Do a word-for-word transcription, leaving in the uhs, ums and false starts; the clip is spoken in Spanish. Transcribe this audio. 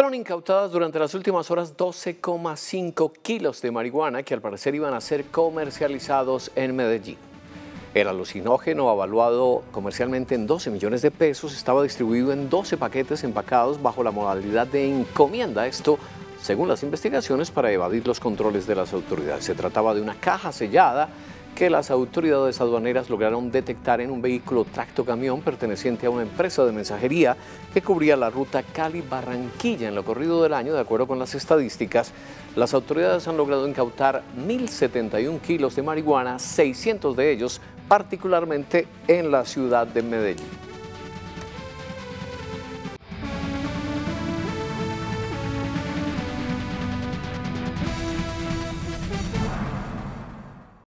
Fueron incautadas durante las últimas horas doce coma cinco kilos de marihuana que al parecer iban a ser comercializados en Medellín. El alucinógeno, evaluado comercialmente en doce millones de pesos, estaba distribuido en doce paquetes empacados bajo la modalidad de encomienda. Esto, según las investigaciones, para evadir los controles de las autoridades. Se trataba de una caja sellada que las autoridades aduaneras lograron detectar en un vehículo tractocamión perteneciente a una empresa de mensajería que cubría la ruta Cali-Barranquilla. En lo corrido del año, de acuerdo con las estadísticas, las autoridades han logrado incautar mil setenta y un kilos de marihuana, seiscientos de ellos particularmente en la ciudad de Medellín.